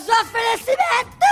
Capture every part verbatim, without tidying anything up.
temos um oferecimento!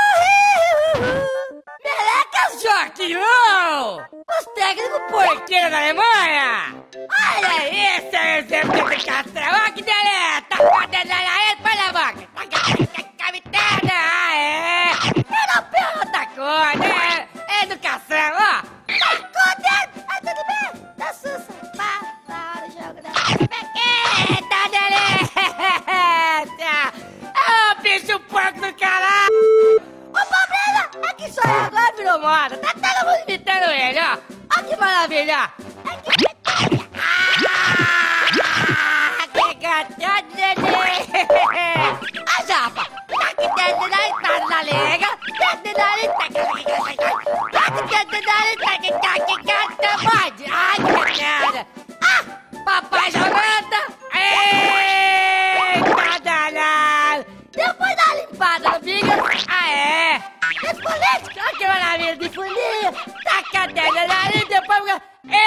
Melecas Joquilão! Os técnicos porqueiros da Alemanha! Olha isso, exemplo de educação! Olha que deleta! Taca o dedo aí, põe na boca! Taca a vitada! Aê! Europeu outra coisa, né? Educação, ó! Tacou o dedo! Ah, tudo bem? Tá sussa! Pá, na hora do jogo da... Eita, delícia! Ô, bicho porco do caralho! O problema é que só eu agora virou moda. Tá todo mundo imitando ele, ó. Ó que maravilha. É que... Ah, que gatinho, neném. A japa. Tá que dentro da entrada da liga. Dentro da entrada. Tá que dentro da entrada. Tá que gata pode. Ai, que merda. Ah, papai jogando. Eita, danado. Depois da limpada no fígado. Ah, é. Esfolete, olha que maravilha de folhinha. Taca a dentro da nariz, depois...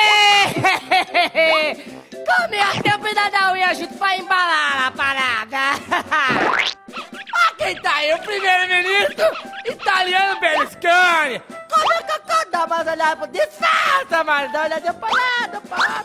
Come até o pedaço da unha junto pra embalar a parada. Ah, quem tá aí? O primeiro-ministro italiano Berlusconi. Come o cocô, dá umas olhadas pro disfarça, mano. Dá uma olhadinha pra lá, dá pra lá,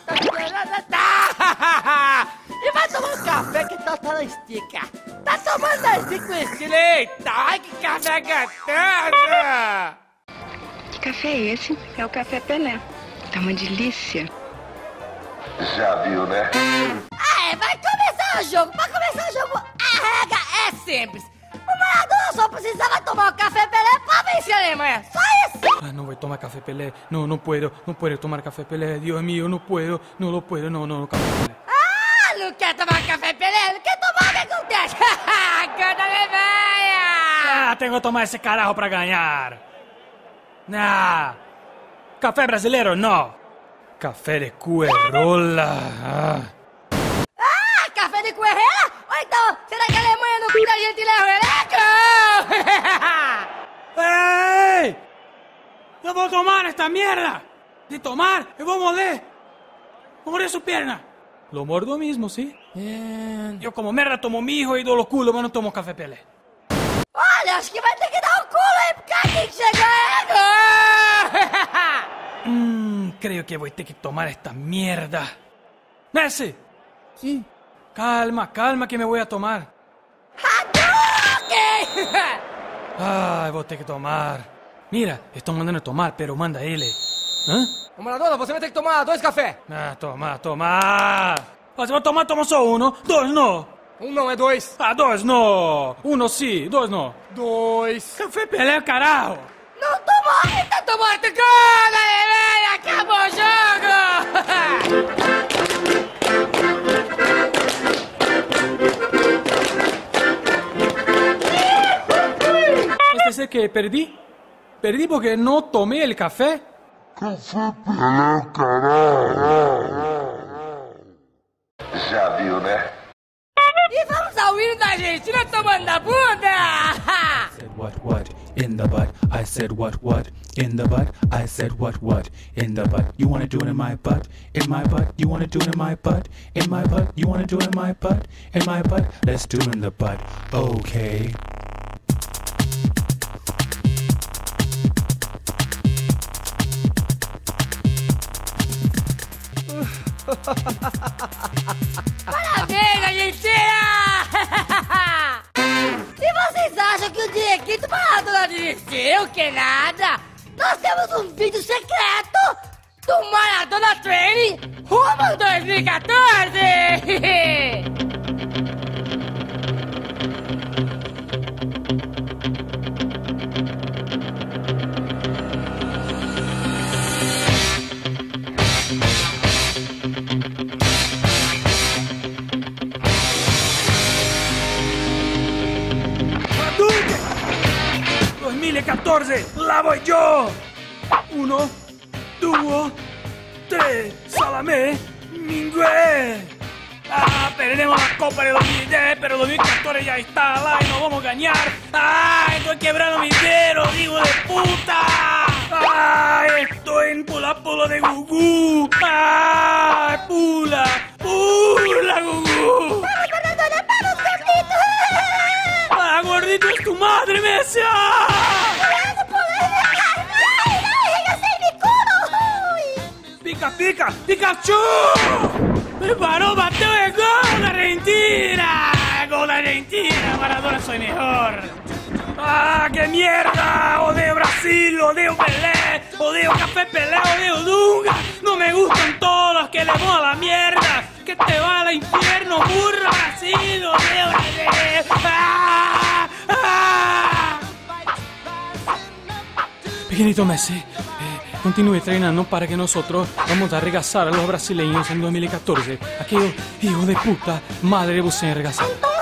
tá... E vai tomar um café que tá na estica. Tá tomando a estica com estilo. Eita, ai que café gostoso. Que café é esse? É o Café Pelé. Tá uma delícia. Já viu, né? Ah, é, vai começar o jogo. Pra começar o jogo, a regra é simples. O Maradona só precisava tomar o Café Pelé pra vencer a Alemanha. Só isso. Ah, no voy a tomar Café Pelé. No, no puedo. No puedo tomar Café Pelé. Dios mío, no puedo. No lo puedo. No, no, no, Café Pelé. Ah, não quer tomar Café Pelé? Não quer tomar, o que acontece? Canta Alemanha. Ah, tengo que tomar esse carajo pra ganhar. Ah, café brasileiro, não. Café de cuerola. Ah. Ah, café de cuerrela? Ou então, será que a Alemanha não cuida a gente na ¡Ey! ¡No puedo tomar esta mierda! De tomar, eu vou morder. Vou morder su pierna. Lo mordo mismo, ¿sí? Bien. Yo como merda tomo mijo y dou lo culo, mas não tomo Café Pelé. Olha, acho que vai ter que dar um culo aí, porque aqui que chegou é Mmm, creo que voy a tener que tomar esta mierda. Messi. Sí. Calma, calma que me voy a tomar. Ai, vou ter que tomar. Mira, estão mandando tomar, pero manda ele. Hã? Ô Maradona, você vai ter que tomar dois cafés. Ah, toma, toma. Você vai tomar, toma só um, dois não. Um não, é dois. Ah, dois não. Um sim, dois não. Dois. Café Pelé, caralho. Não tomou, então tomou outro gol, Alemanha, acabou o jogo. ¿Es decir que perdí? Perdí porque no tomé el café. Café Pelé, caralho. Já viu, né? E vamos ao hino da Argentina tomando na bunda. Said what what in the butt. I said what what in the butt. I said what what in the butt. You wanna do it in my butt? In my butt? You wanna do it in my butt? In my butt? You wanna do it in my butt? In my butt? Let's do it in the butt. Okay. Parabéns, Argentina! Se vocês acham que o Dieguito Maradona desistiu, que nada, nós temos um vídeo secreto do Maradona Training rumo dois mil e quatorze! dos mil y catorce, la voy yo. Uno, dos, tres, Salamé, Mingué. Ah, perdemos la Copa de dos mil diez, pero dos mil catorce ya está lá y nos vamos a ganar. Ay, estoy quebrando mis dedos, hijo de puta. Ay, estoy en pula pula de Gugu. Ay, pula, pula, Gugu. Vamos, Maradona, vamos, gordito! Ah, gordo. gordito es tu madre, Messi! ¡Pica, pica! ¡Pikachu! ¡Preparó Mateo de gol de Argentina! ¡Gol de Argentina! Maradona, soy mejor. ¡Ah, qué mierda! Odio Brasil, odio Pelé, odio Café Pelé, odio Dunga. No me gustan todos, que le voy a la mierda. Que te va al infierno, burro Brasil, odio Brasil. ¡Ah! ¡Ah! Pequeñito Messi, eh, continúe entrenando para que nosotros vamos a regresar a los brasileños en dos mil catorce. Aquellos hijos de puta, madre de vos en regresar.